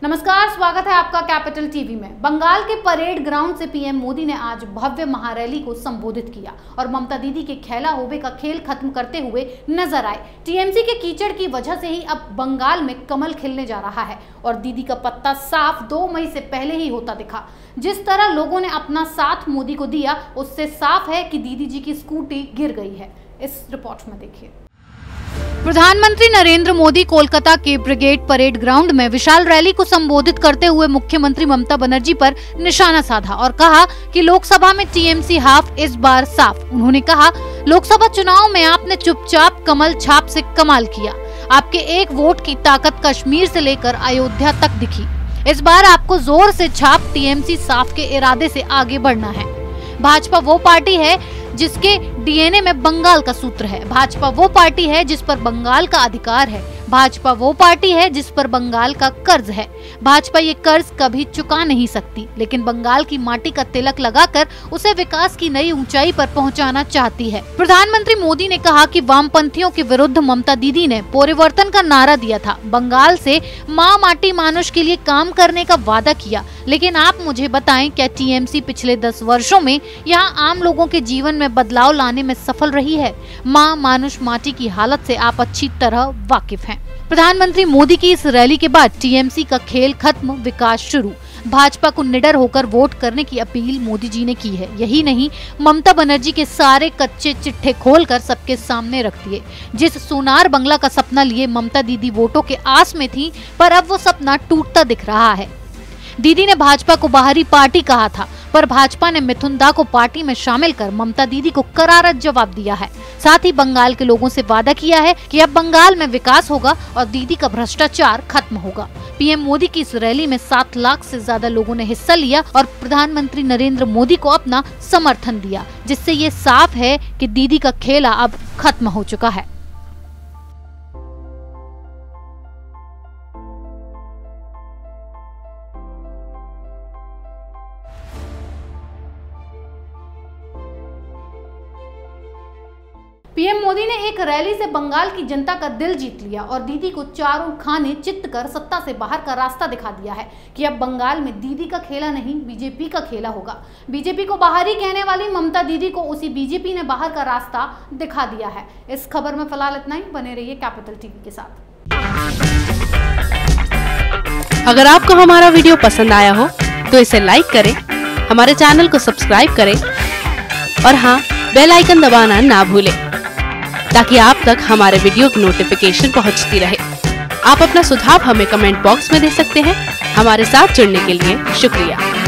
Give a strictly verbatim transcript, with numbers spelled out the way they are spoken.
नमस्कार, स्वागत है आपका कैपिटल टीवी में। बंगाल के परेड ग्राउंड से पीएम मोदी ने आज भव्य महारैली को संबोधित किया और ममता दीदी के खेला होबे का खेल खत्म करते हुए नजर आए। टीएमसी के कीचड़ की वजह से ही अब बंगाल में कमल खिलने जा रहा है और दीदी का पत्ता साफ दो मई से पहले ही होता दिखा। जिस तरह लोगों ने अपना साथ मोदी को दिया, उससे साफ है कि दीदी जी की स्कूटी गिर गई है। इस रिपोर्ट में देखिए। प्रधानमंत्री नरेंद्र मोदी कोलकाता के ब्रिगेड परेड ग्राउंड में विशाल रैली को संबोधित करते हुए मुख्यमंत्री ममता बनर्जी पर निशाना साधा और कहा कि लोकसभा में टीएमसी हाफ इस बार साफ। उन्होंने कहा, लोकसभा चुनाव में आपने चुपचाप कमल छाप से कमाल किया। आपके एक वोट की ताकत कश्मीर से लेकर अयोध्या तक दिखी। इस बार आपको जोर से छाप टीएमसी साफ के इरादे से आगे बढ़ना है। भाजपा वो पार्टी है जिसके डीएनए में बंगाल का सूत्र है। भाजपा वो पार्टी है जिस पर बंगाल का अधिकार है। भाजपा वो पार्टी है जिस पर बंगाल का कर्ज है। भाजपा ये कर्ज कभी चुका नहीं सकती, लेकिन बंगाल की माटी का तिलक लगाकर उसे विकास की नई ऊंचाई पर पहुंचाना चाहती है। प्रधानमंत्री मोदी ने कहा कि वामपंथियों के विरुद्ध ममता दीदी ने परिवर्तन का नारा दिया था। बंगाल से माँ माटी मानुष के लिए काम करने का वादा किया, लेकिन आप मुझे बताएं, क्या टीएमसी पिछले दस वर्षों में यहाँ आम लोगों के जीवन में बदलाव लाने में सफल रही है? माँ मानुष माटी की हालत से आप अच्छी तरह वाकिफ हैं। प्रधानमंत्री मोदी की इस रैली के बाद टीएमसी का खेल खत्म, विकास शुरू। भाजपा को निडर होकर वोट करने की अपील मोदी जी ने की है। यही नहीं, ममता बनर्जी के सारे कच्चे चिट्ठे खोलकर सबके सामने रख दिए। जिस सोनार बंगला का सपना लिए ममता दीदी वोटों के आस में थी, पर अब वो सपना टूटता दिख रहा है। दीदी ने भाजपा को बाहरी पार्टी कहा था, पर भाजपा ने मिथुन दा को पार्टी में शामिल कर ममता दीदी को करारा जवाब दिया है। साथ ही बंगाल के लोगों से वादा किया है कि अब बंगाल में विकास होगा और दीदी का भ्रष्टाचार खत्म होगा। पीएम मोदी की इस रैली में सात लाख से ज्यादा लोगों ने हिस्सा लिया और प्रधानमंत्री नरेंद्र मोदी को अपना समर्थन दिया, जिससे ये साफ है कि दीदी का खेला अब खत्म हो चुका है। पीएम मोदी ने एक रैली से बंगाल की जनता का दिल जीत लिया और दीदी को चारों खाने चित्त कर सत्ता से बाहर का रास्ता दिखा दिया है कि अब बंगाल में दीदी का खेला नहीं, बीजेपी का खेला होगा। बीजेपी को बाहरी कहने वाली ममता दीदी को उसी बीजेपी ने बाहर का रास्ता दिखा दिया है। इस खबर में फिलहाल इतना ही। बने रहिए कैपिटल टीवी के साथ। अगर आपको हमारा वीडियो पसंद आया हो तो इसे लाइक करें, हमारे चैनल को सब्सक्राइब करें और हाँ, बेल आइकन दबाना ना भूलें, ताकि आप तक हमारे वीडियो की नोटिफिकेशन पहुंचती रहे। आप अपना सुझाव हमें कमेंट बॉक्स में दे सकते हैं। हमारे साथ जुड़ने के लिए शुक्रिया।